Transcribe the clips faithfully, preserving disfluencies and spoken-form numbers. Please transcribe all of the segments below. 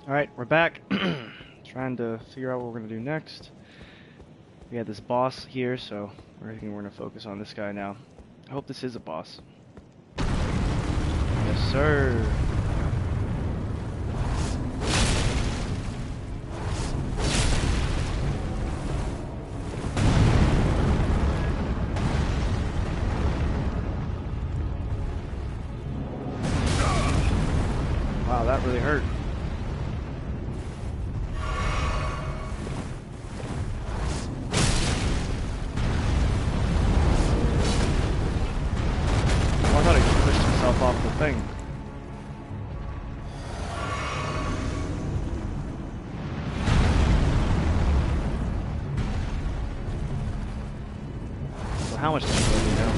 Alright, we're back. Trying to figure out what we're going to do next. We had this boss here, so we're thinking we're going to focus on this guy now. I hope this is a boss. Yes, sir. Wow, that really hurt. Oh, I thought he pushed himself off the thing. So how much damage do we now?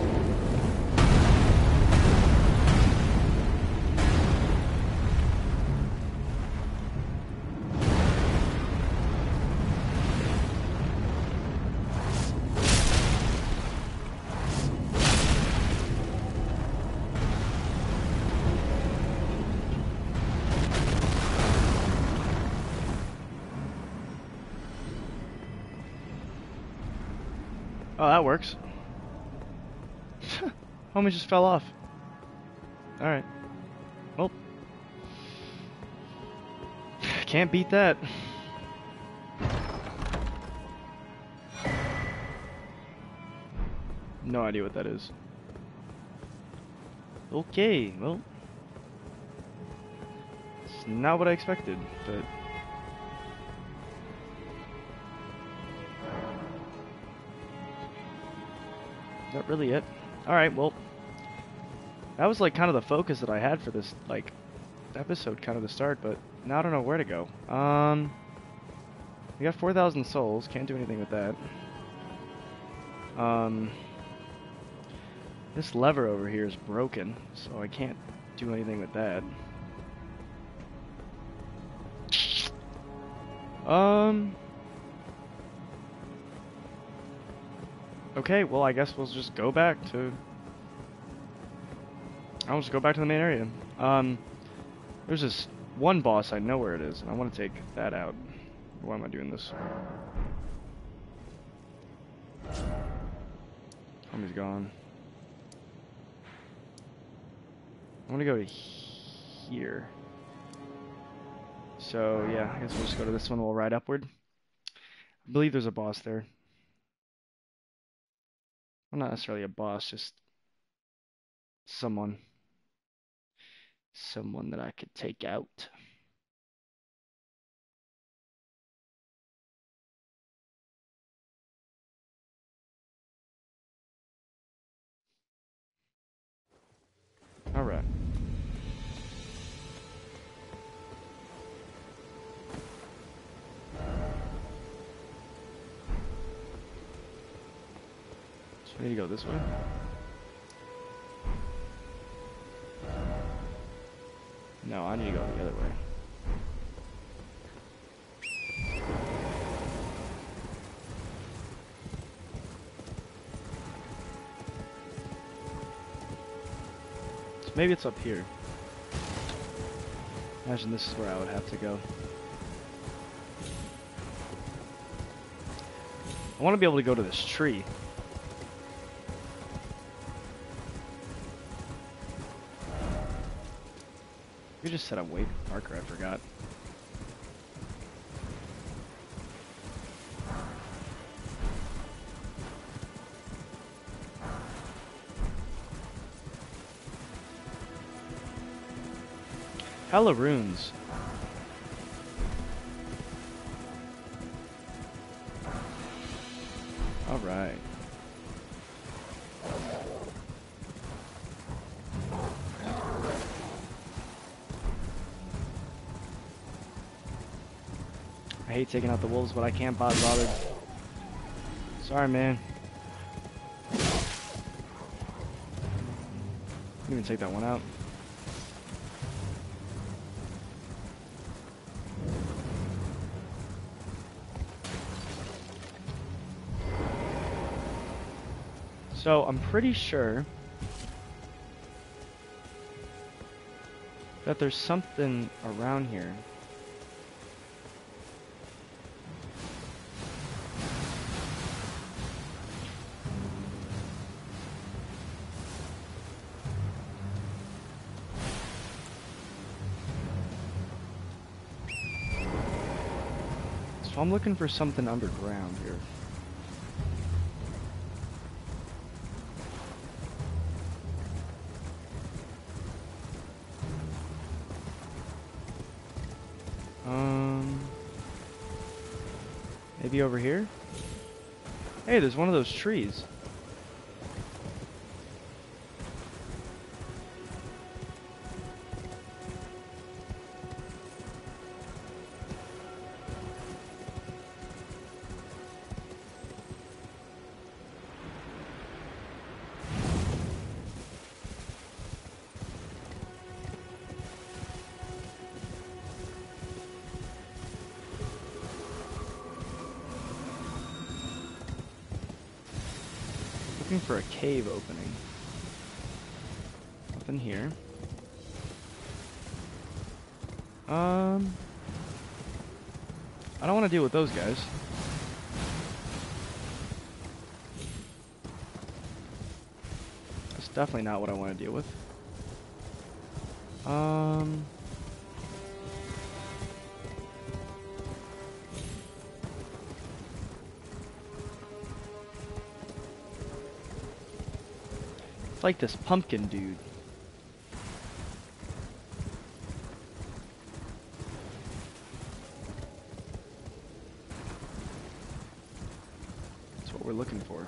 Oh, that works. Homie just fell off. Alright. Well. Can't beat that. No idea what that is. Okay, well. It's not what I expected, but... Is that really it? Alright, well, that was like kind of the focus that I had for this, like, episode kind of the start, but now I don't know where to go. Um, we got four thousand souls, can't do anything with that. Um, this lever over here is broken, so I can't do anything with that. Um... Okay, well, I guess we'll just go back to... I'll just go back to the main area. Um, there's this one boss, I know where it is, and I want to take that out. Why am I doing this? Homie's gone. I want to go to here. So, yeah, I guess we'll just go to this one, we'll ride upward. I believe there's a boss there. Well, not necessarily a boss, just someone. Someone that I could take out. Alright. So I need to go this way. No, I need to go the other way. So maybe it's up here. Imagine this is where I would have to go. I want to be able to go to this tree. We just set a waypoint marker, I forgot. Hella runes. Alright. I hate taking out the wolves, but I can't bother bothered. Sorry, man. Didn't even take that one out. So I'm pretty sure that there's something around here. So I'm looking for something underground here. Um, maybe over here? Hey, there's one of those trees. Looking for a cave opening. Nothing here. Um, I don't want to deal with those guys. That's definitely not what I want to deal with. Um... It's like this pumpkin dude. That's what we're looking for.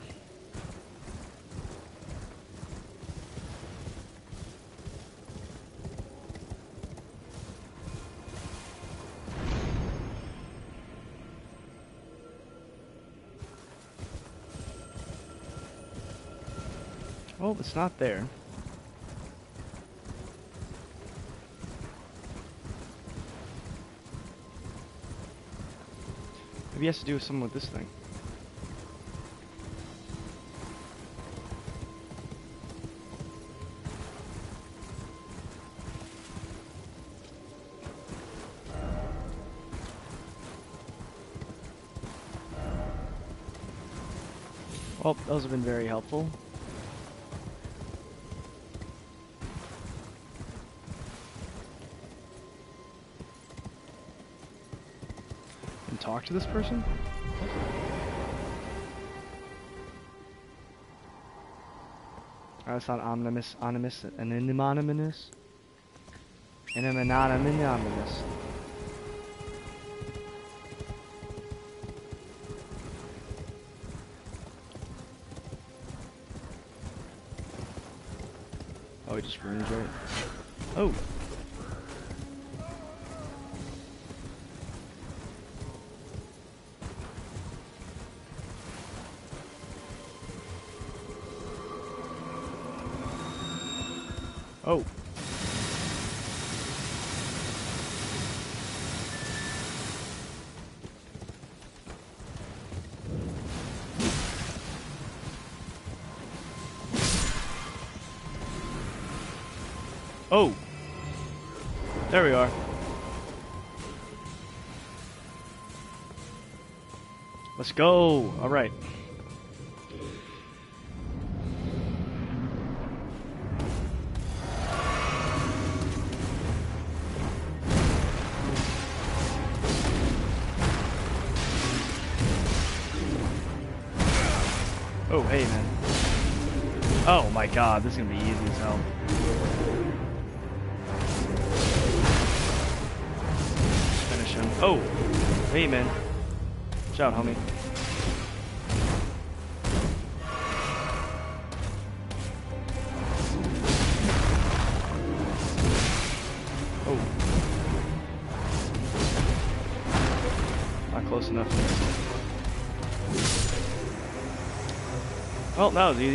Oh, it's not there. Maybe it has to do with something with this thing. Well, those have been very helpful. Talk to this person? Oh, it's not anonymous, anonymous, an anonymous, and an anonymous. Oh, he just runs right. Oh. Oh. Oh. There we are. Let's go. All right. Oh, hey, man. Oh, my God. This is going to be easy as hell. Just finish him. Oh, hey, man. Watch out, homie. Oh. Not close enough. Well, that was easy.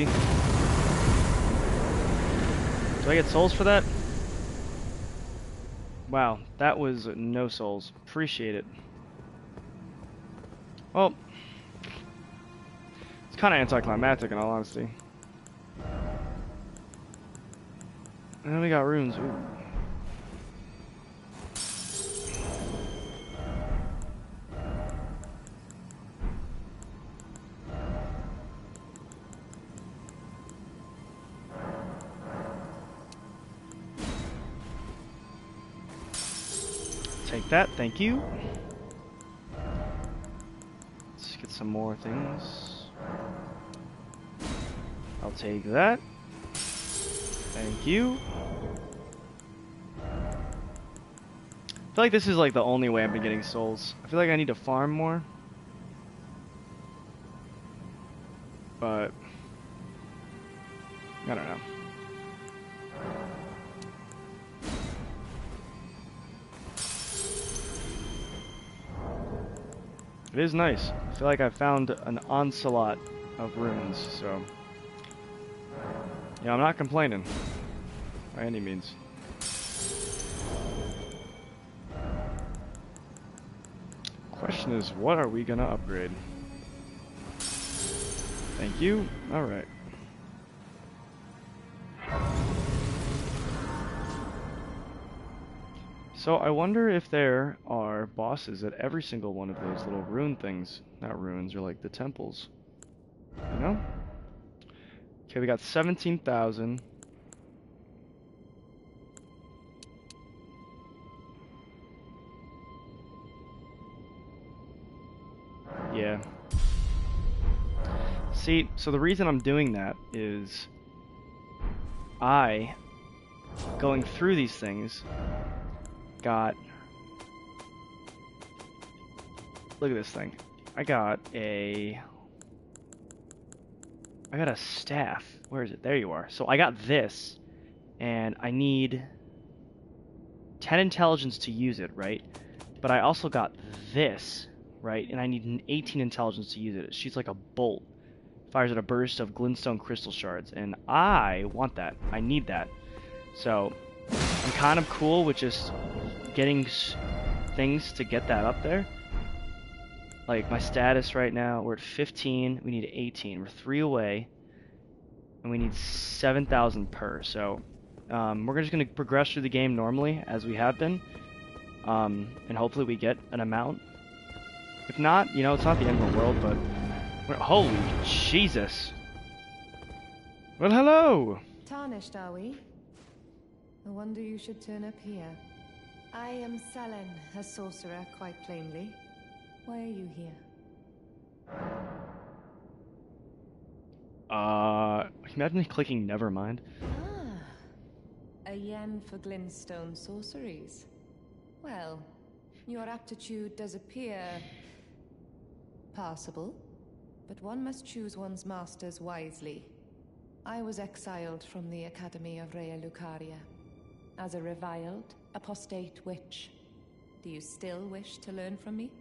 Do I get souls for that? Wow, that was no souls. Appreciate it. Well, it's kind of anticlimactic in all honesty. And then we got runes. Ooh. Take that, thank you. get some more things. I'll take that. Thank you. I feel like this is like the only way I've been getting souls. I feel like I need to farm more. But I don't know. It is nice. I feel like I found an onslaught of runes, so yeah, I'm not complaining by any means. Question is, what are we gonna upgrade? Thank you. All right. So I wonder if there are bosses at every single one of those little rune things. Not ruins, or like the temples. You know? Okay, we got seventeen thousand. Yeah. See, so the reason I'm doing that is I, going through these things, got, look at this thing. I got a, I got a staff. Where is it? There you are. So I got this, and I need ten intelligence to use it, right? But I also got this, right? And I need an eighteen intelligence to use it. It shoots like a bolt. Fires at a burst of glintstone crystal shards, and I want that. I need that. So I'm kind of cool with just getting things to get that up there. Like my status right now, we're at fifteen. We need eighteen. We're three away, and we need seven thousand per. So um, we're just going to progress through the game normally as we have been, um, and hopefully we get an amount. If not, you know, it's not the end of the world, but we're, holy Jesus! Well, hello. Tarnished, are we? No wonder you should turn up here. I am Settin, a sorcerer, quite plainly. Why are you here? Uh, imagine clicking Nevermind. Ah, a yen for glintstone sorceries. Well, your aptitude does appear passable, but one must choose one's masters wisely. I was exiled from the Academy of Rea Lucaria as a reviled, apostate witch. Do you still wish to learn from me?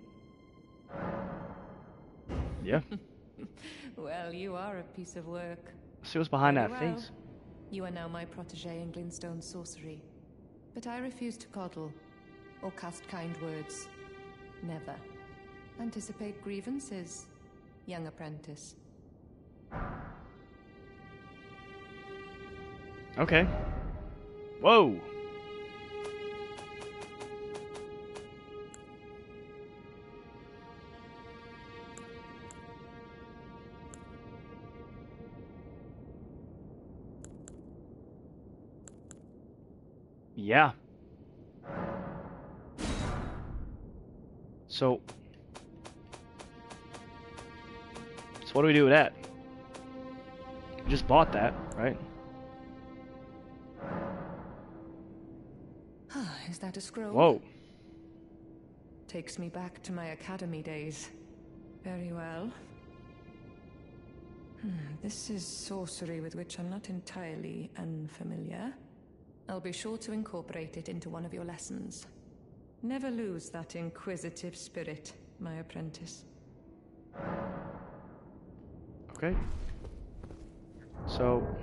Yeah. Well, you are a piece of work. See what's behind Very that well. face. You are now my protege in glintstone sorcery. But I refuse to coddle or cast kind words. Never. Anticipate grievances, young apprentice. Okay. Whoa. Yeah. So, so what do we do with that? We just bought that, right? Is that a scroll? Whoa. Takes me back to my academy days. Very well. Hmm, this is sorcery with which I'm not entirely unfamiliar. I'll be sure to incorporate it into one of your lessons. Never lose that inquisitive spirit, my apprentice. Okay. So...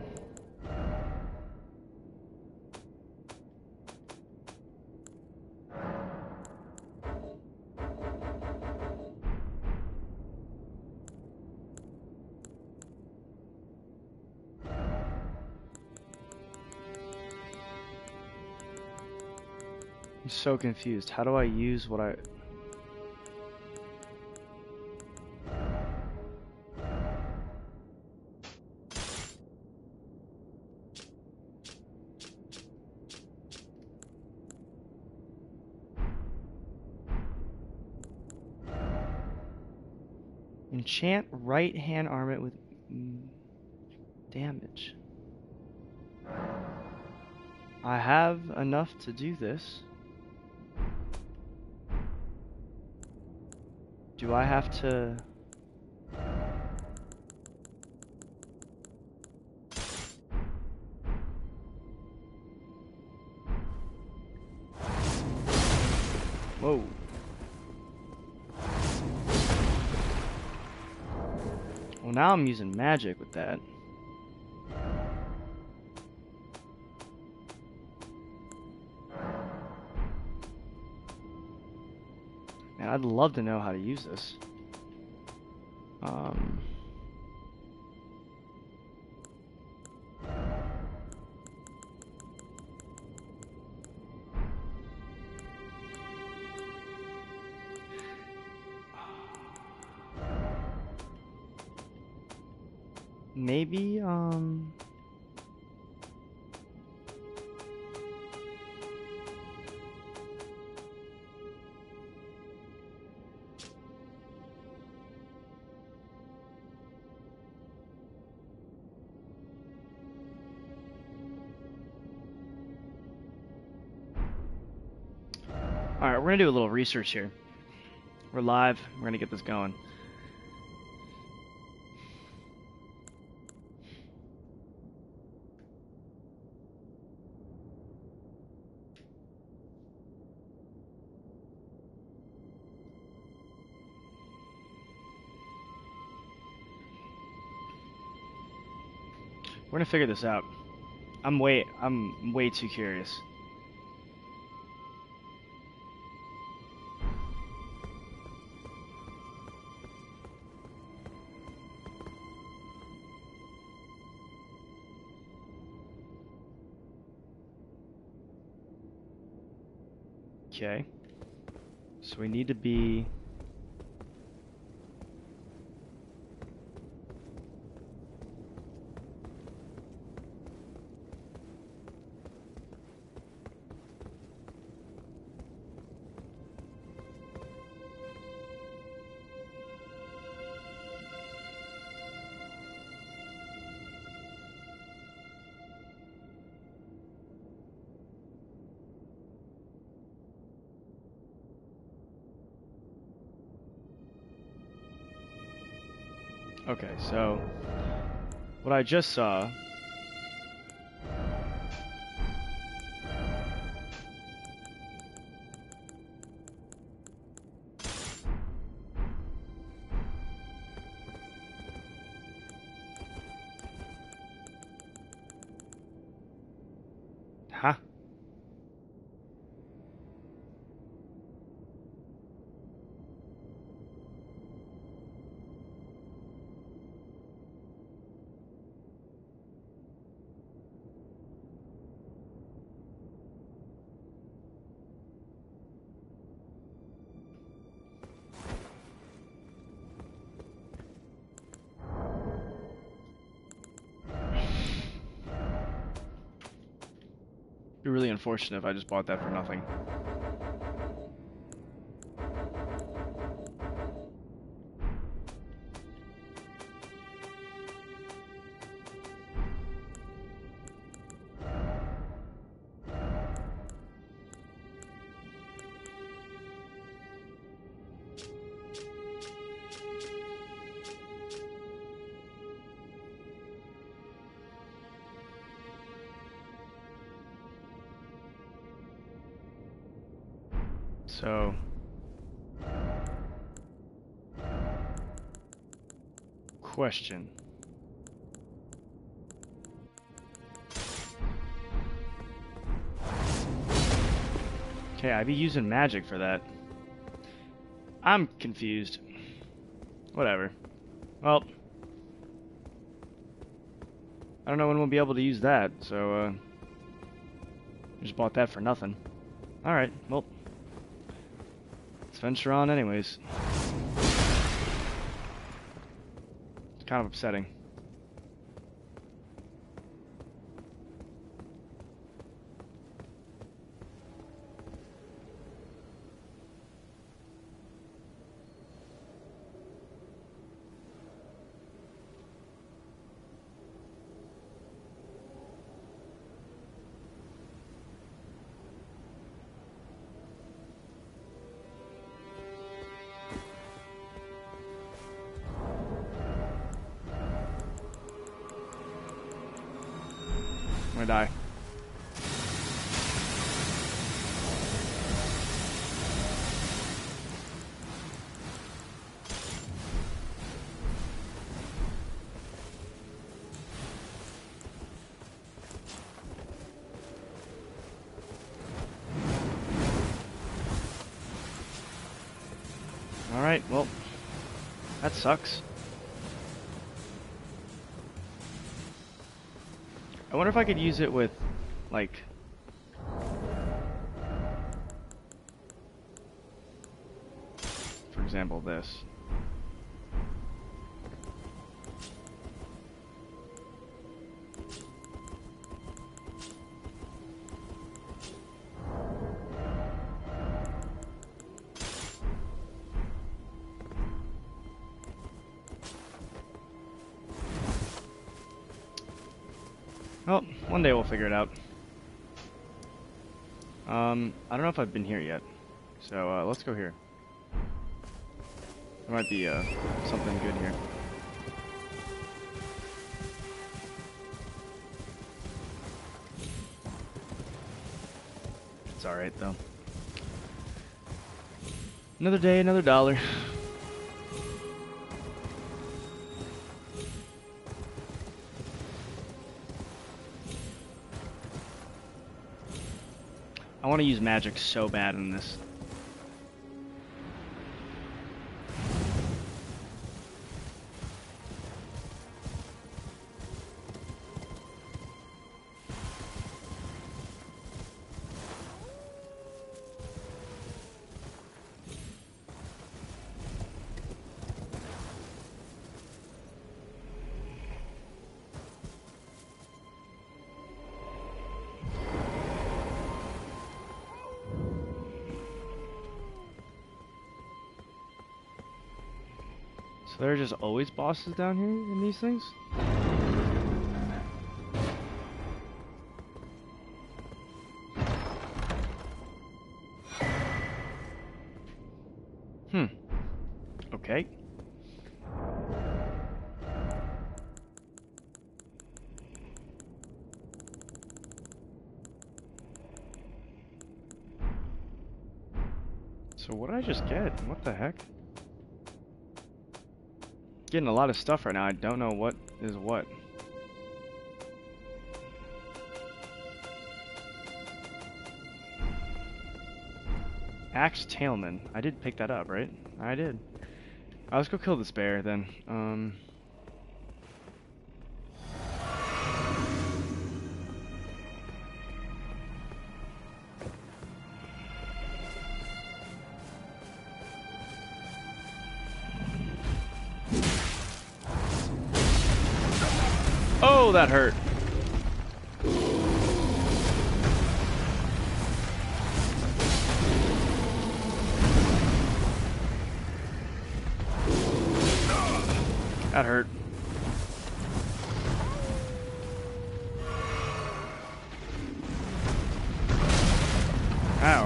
I'm so confused. How do I use what I... Enchant right hand armor with mm, damage. I have enough to do this. Do I have to... Whoa. Well, now I'm using magic with that. Man, I'd love to know how to use this. Um... Maybe, um... Alright, we're gonna do a little research here. We're live, we're gonna get this going. We're gonna figure this out. I'm way, I'm way too curious. Okay. So we need to be... Okay, so what I just saw Huh? It'd be really unfortunate if I just bought that for nothing. So question. Okay, I'd be using magic for that. I'm confused. Whatever. Well, I don't know when we'll be able to use that, so uh just bought that for nothing. Alright, well, let's venture on anyways. It's kind of upsetting. gonna die. Alright, well, that sucks. I wonder if I could use it with, like... for example, this. Well, one day we'll figure it out. Um, I don't know if I've been here yet, so uh, let's go here. There might be uh, something good here. It's alright though. Another day, another dollar. I want to use magic so bad in this. So there are just always bosses down here in these things? Hmm. Okay. So what did I just get? What the heck? Getting a lot of stuff right now. I don't know what is what. Axe Tailman. I did pick that up, right? I did. Right, let's go kill this bear then. Um. Oh, that hurt. That hurt. Ow.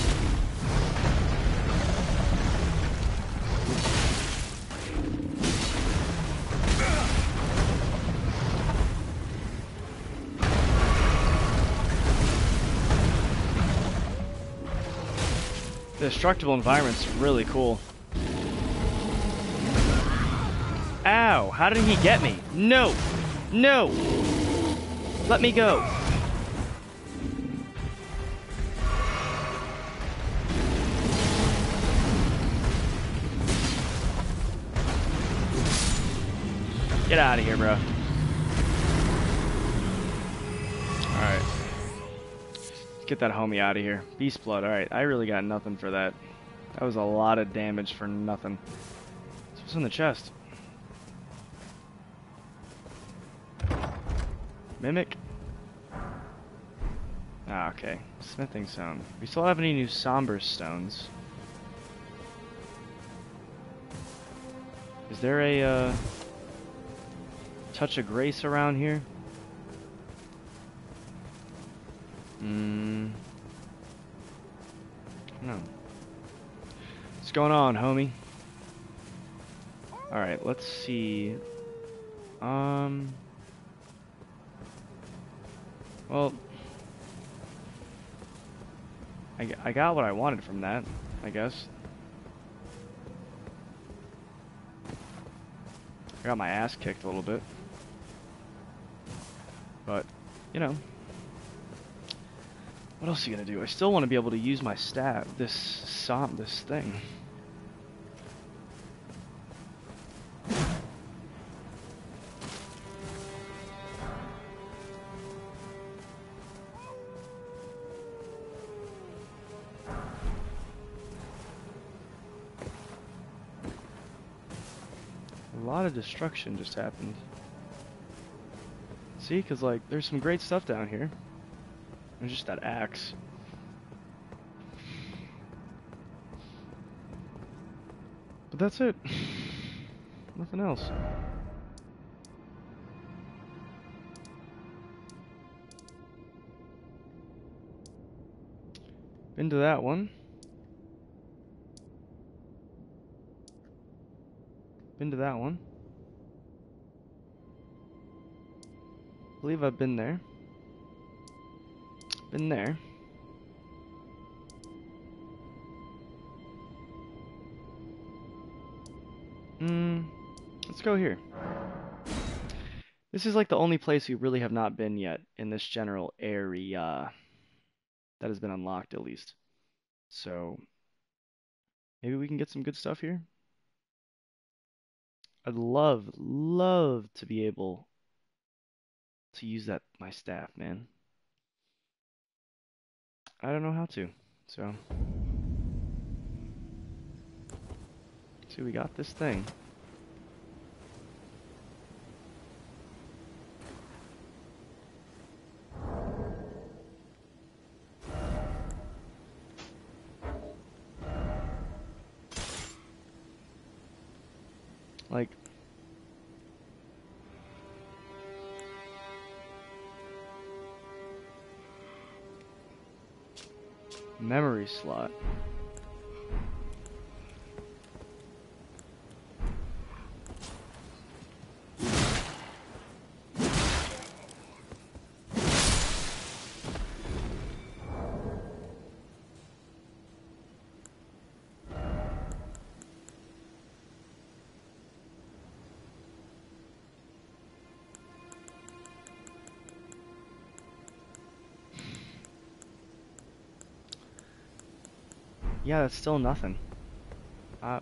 The destructible environment's really cool. Ow! How did he get me? No! No! Let me go! Get out of here, bro. Alright. Get that homie out of here. Beast blood. Alright, I really got nothing for that. That was a lot of damage for nothing. What's in the chest? Mimic? Ah, okay. Smithing stone. We still have any new somber stones? Is there a uh, touch of grace around here? Hmm. No. What's going on, homie? Alright, let's see. Um. Well, I, g- I got what I wanted from that, I guess. I got my ass kicked a little bit. But, you know. What else are you gonna do? I still want to be able to use my staff, this som, this thing. A lot of destruction just happened. See, because, like, there's some great stuff down here. There's just that axe. But that's it. Nothing else. Been to that one. Been to that one. Believe I've been there. Been there. Hmm. Let's go here. This is like the only place we really have not been yet in this general area that has been unlocked at least. So maybe we can get some good stuff here. I'd love, love to be able to use that my staff, man. I don't know how to. So see, we got this thing. Like, memory slot. Yeah, that's still nothing. Uh,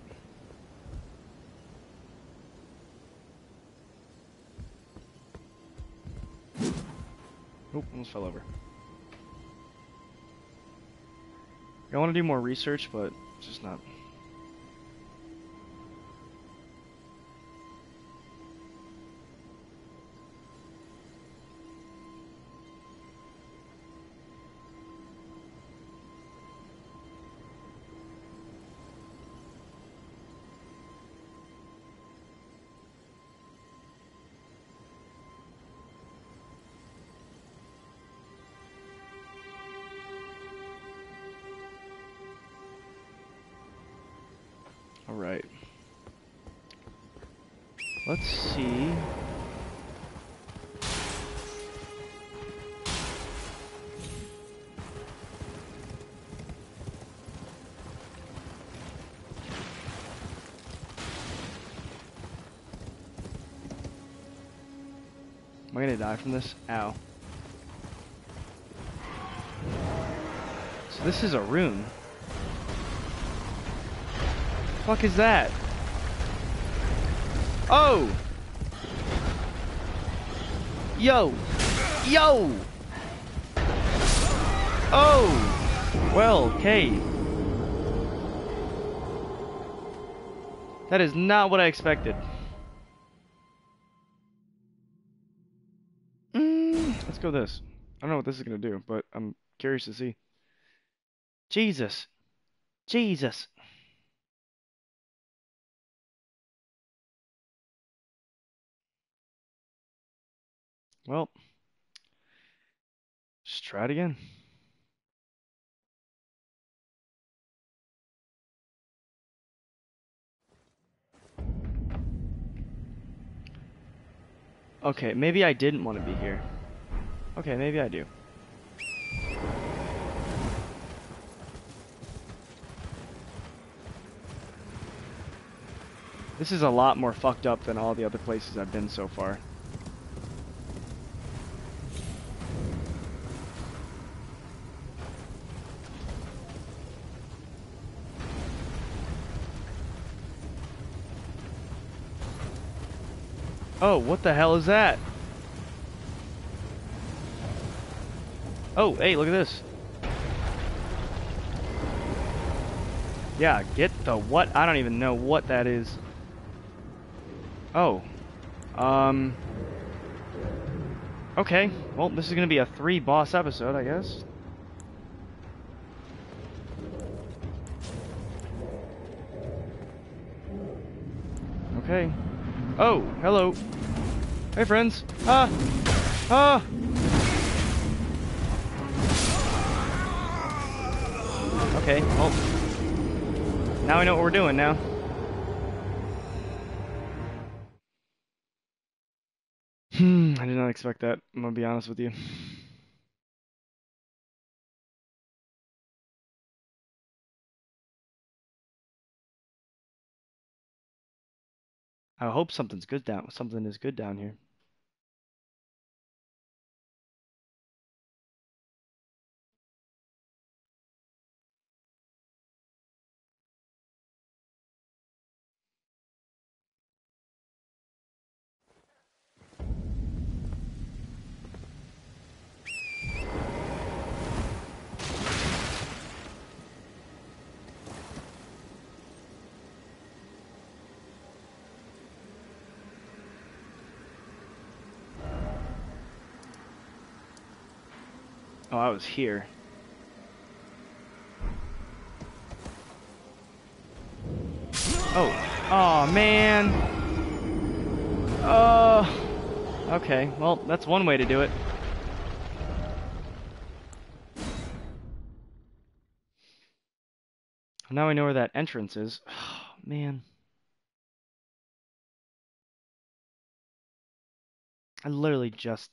Oop, almost fell over. I want to do more research, but it's just not. All right. Let's see. Am I gonna die from this? Ow. So this is a rune. Fuck is that? Oh! Yo! Yo! Oh! Well, okay. That is not what I expected. Mm, let's go this. I don't know what this is gonna do, but I'm curious to see. Jesus. Jesus. Well, just try it again. Okay, maybe I didn't want to be here. Okay, maybe I do. This is a lot more fucked up than all the other places I've been so far. Oh, what the hell is that? Oh, hey, look at this. Yeah, get the what? I don't even know what that is. Oh. Um. Okay. Well, this is gonna be a three boss episode, I guess. Okay. Oh, hello. Hey, friends. Ah! Ah! Okay, well. Now we know what we're doing now. Hmm, I did not expect that. I'm gonna be honest with you. I hope something's good down. Something is good down here. Oh, I was here. Oh. Oh, man. Uh. Okay, well, that's one way to do it. Now I know where that entrance is. Oh, man. I literally just...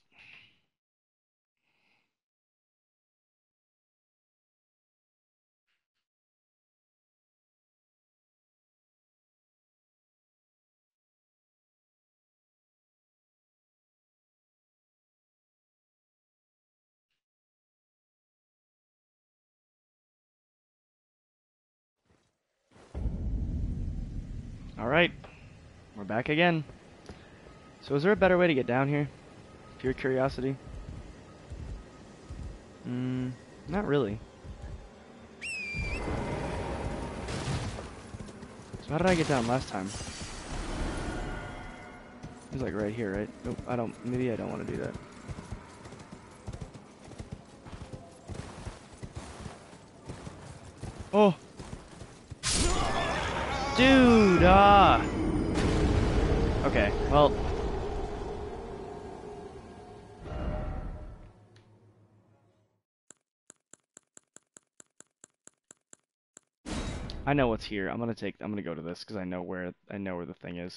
Alright. We're back again. So is there a better way to get down here? Pure curiosity? Hmm, not really. So how did I get down last time? It was like right here, right? Nope, I don't, maybe I don't want to do that. Oh! Dude, ah! Okay, well... I know what's here. I'm gonna take, I'm gonna go to this, because I know where, I know where the thing is.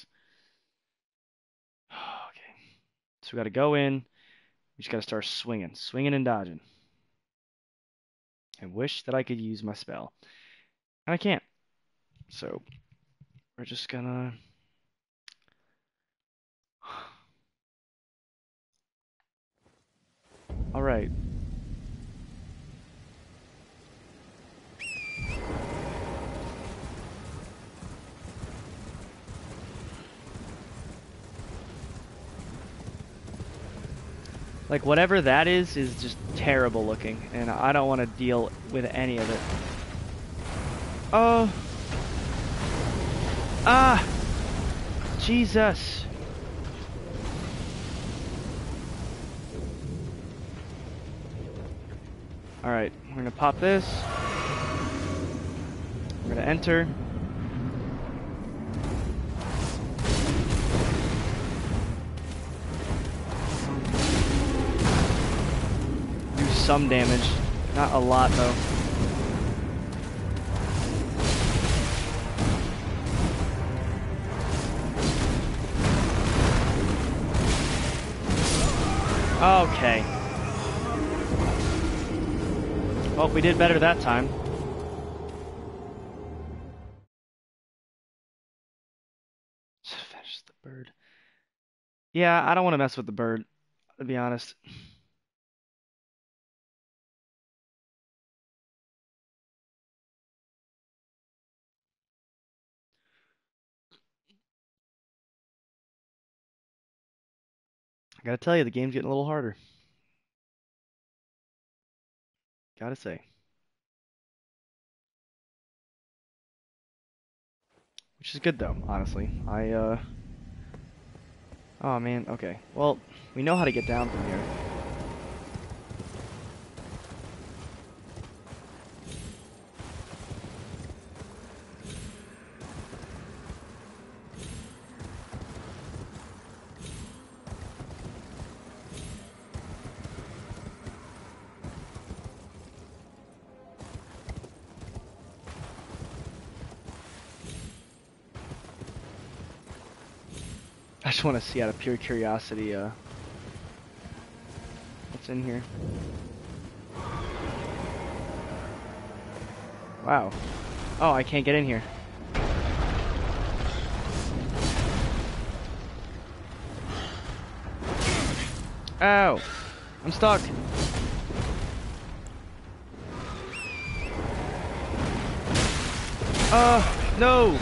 Okay. So we gotta go in, we just gotta start swinging. Swinging and dodging. I wish that I could use my spell. And I can't. So, we're just gonna... Alright. Like, whatever that is, is just terrible looking, and I don't want to deal with any of it. Oh! Ah! Jesus! Alright, we're gonna pop this. We're gonna enter. Some damage. Not a lot, though. Okay. Well, we did better that time. Just the bird. Yeah, I don't want to mess with the bird, to be honest. I gotta tell you, the game's getting a little harder. Gotta say. Which is good, though, honestly. I, uh... Oh, man, okay. Well, we know how to get down from here. I just want to see out of pure curiosity, uh... what's in here. Wow. Oh, I can't get in here. Ow! I'm stuck! Oh, no!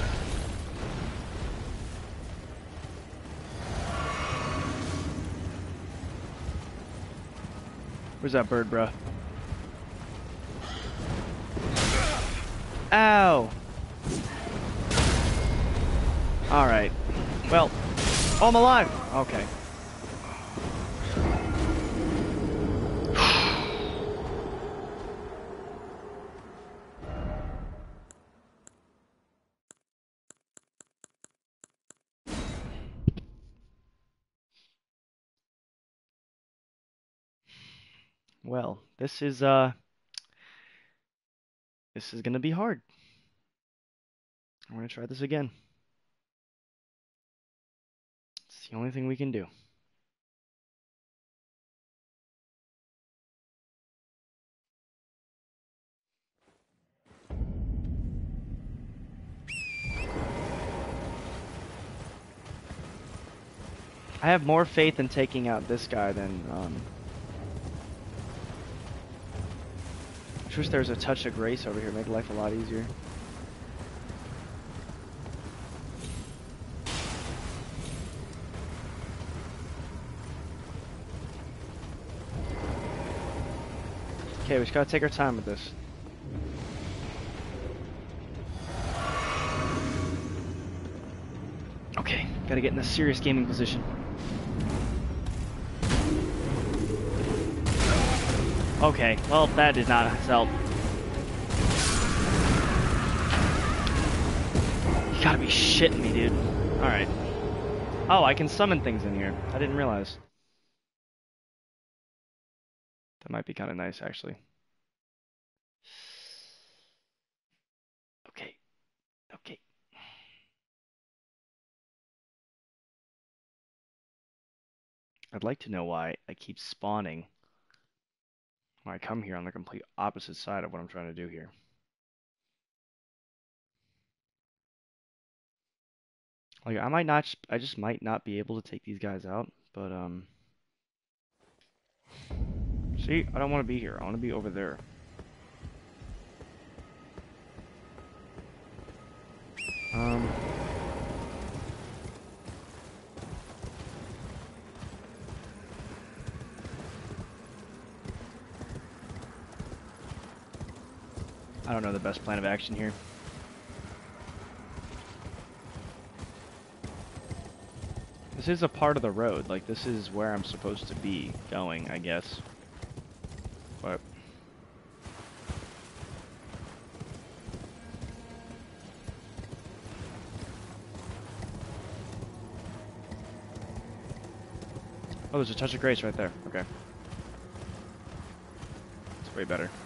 Where's that bird, bruh? Ow! Alright. Well. Oh, I'm alive! Okay. Well, this is, uh... this is gonna be hard. I'm gonna try this again. It's the only thing we can do. I have more faith in taking out this guy than, um... I wish there's a touch of grace over here, make life a lot easier. Okay, we just gotta take our time with this. Okay, gotta get in a serious gaming position. Okay, well, that did not help. You gotta be shitting me, dude. Alright. Oh, I can summon things in here. I didn't realize. That might be kind of nice, actually. Okay. Okay. I'd like to know why I keep spawning when I come here on the complete opposite side of what I'm trying to do here. Like, I might not, I just might not be able to take these guys out, but, um... see, I don't want to be here. I want to be over there. Um... I don't know the best plan of action here. This is a part of the road. Like, this is where I'm supposed to be going, I guess. But... oh, there's a touch of grace right there. Okay. It's way better.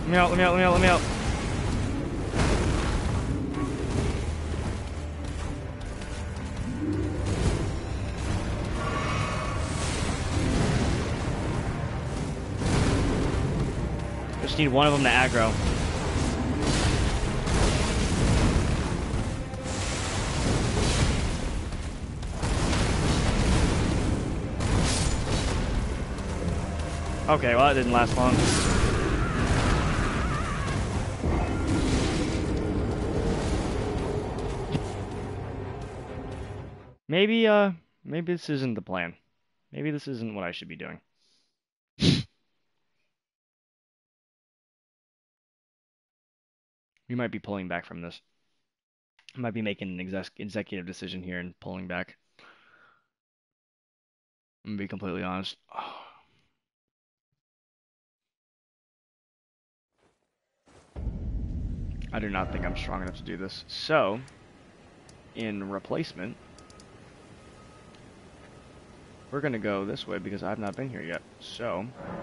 Let me out, let me out, let me out, let me out. Just need one of them to aggro. Okay, well that didn't last long. Maybe, uh, maybe this isn't the plan. Maybe this isn't what I should be doing. We might be pulling back from this. I might be making an exec executive decision here and pulling back. I'm gonna be completely honest. I do not think I'm strong enough to do this. So, in replacement, we're gonna go this way because I've not been here yet. So,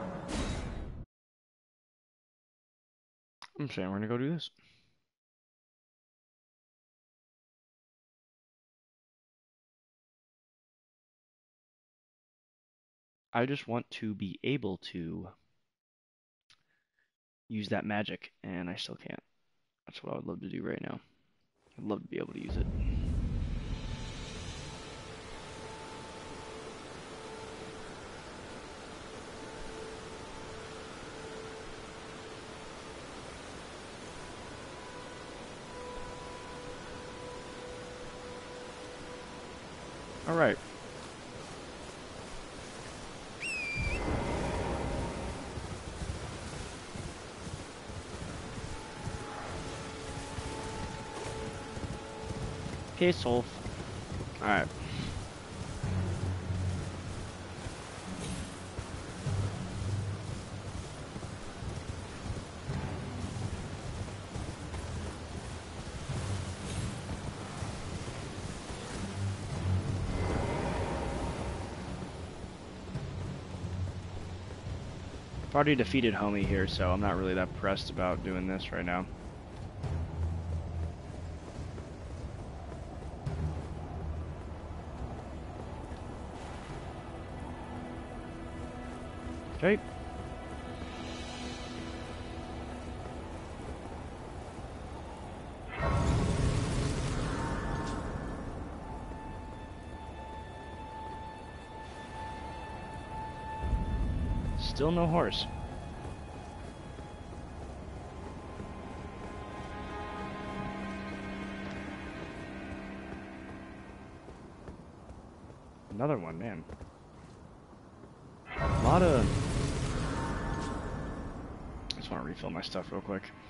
I'm saying we're gonna go do this. I just want to be able to use that magic, and I still can't. That's what I would love to do right now. I'd love to be able to use it. All right. Case Wolf. All right. I've already defeated Homie here, so I'm not really that pressed about doing this right now. Okay. Still no horse. Another one, man. A lot of... I just want to refill my stuff real quick.